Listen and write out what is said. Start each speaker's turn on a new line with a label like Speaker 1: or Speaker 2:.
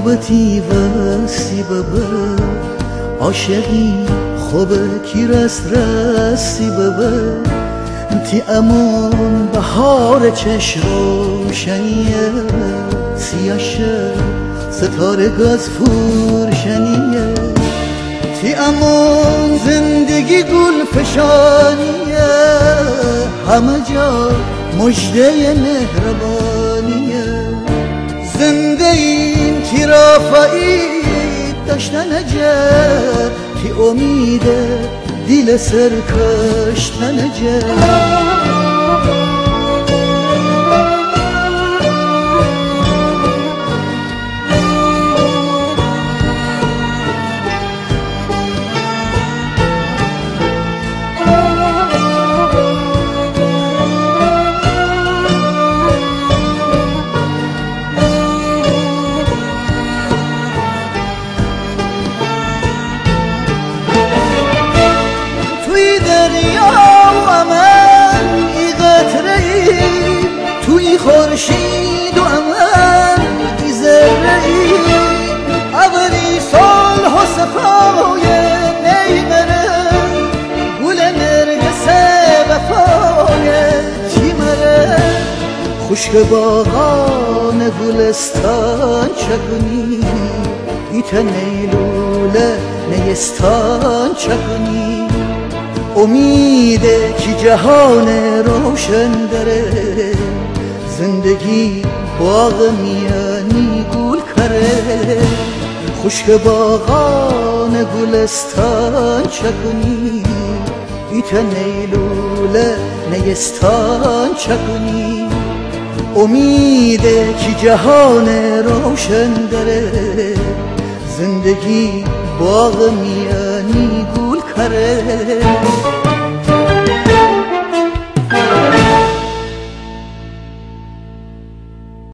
Speaker 1: خوبتی وستی ببه عاشقی خوبه کی رستی ببه تی امان بهار چشم روشنیه سیاشه ستاره گاز فروشنیه تی امان زندگی گل فشانیه همه جا مژده مهربانیه زنده این تی رافعی داشتن اجر تی امیده دیل سرکشتن اجر توی خورشید و امن ای ذره‌ای اولی صلح و صفای نیمره گل نرگس وفای چیمره خشک باغان گلستان چکنی ایت نیلوله نیستان چکنی امیده که جهان روشن داره زندگی باغ میانی گل کره خشک باغان گلستان چکنی ایت نیلوله نیستان چکنی امیده که جهان روشن داره زندگی باغ میانی گل کره